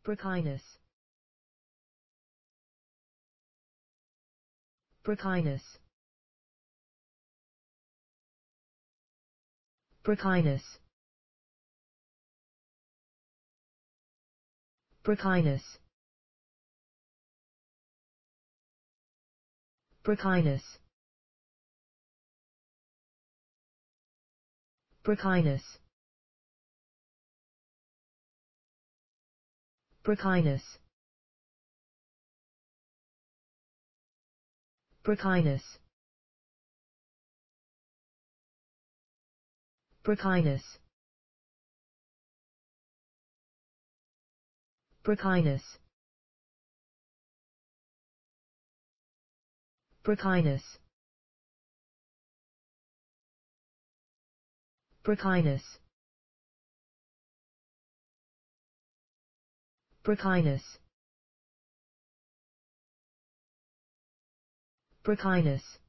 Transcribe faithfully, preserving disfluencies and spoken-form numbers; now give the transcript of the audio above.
Brachinus. Brachinus. Brachinus. Brachinus. Brachinus. Brachinus. Brachinus. Brachinus. Brachinus. Brachinus. Brachinus. Brachinus. Brachinus. Brachinus.